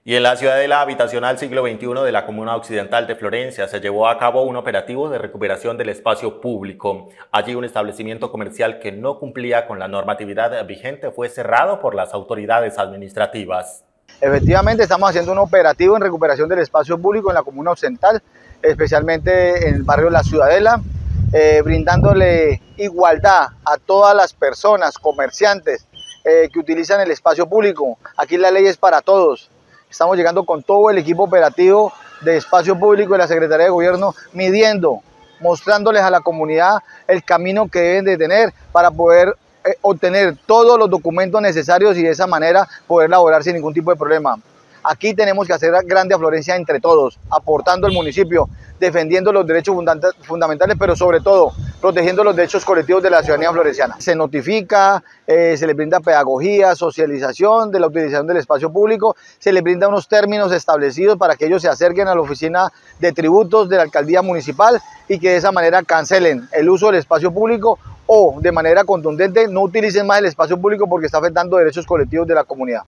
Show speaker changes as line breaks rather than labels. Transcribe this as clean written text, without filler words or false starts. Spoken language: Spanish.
Y en la ciudadela habitacional siglo XXI de la Comuna Occidental de Florencia se llevó a cabo un operativo de recuperación del espacio público. Allí un establecimiento comercial que no cumplía con la normatividad vigente fue cerrado por las autoridades administrativas.
Efectivamente, estamos haciendo un operativo en recuperación del espacio público en la Comuna Occidental, especialmente en el barrio La Ciudadela, brindándole igualdad a todas las personas, comerciantes que utilizan el espacio público. Aquí la ley es para todos. Estamos llegando con todo el equipo operativo de espacio público de la Secretaría de Gobierno, midiendo, mostrándoles a la comunidad el camino que deben de tener para poder obtener todos los documentos necesarios y de esa manera poder laborar sin ningún tipo de problema. Aquí tenemos que hacer grande afluencia entre todos, aportando al municipio, defendiendo los derechos fundamentales, pero sobre todo protegiendo los derechos colectivos de la ciudadanía florenciana. Se notifica, se les brinda pedagogía, socialización de la utilización del espacio público, se les brinda unos términos establecidos para que ellos se acerquen a la oficina de tributos de la alcaldía municipal y que de esa manera cancelen el uso del espacio público o de manera contundente no utilicen más el espacio público porque está afectando derechos colectivos de la comunidad.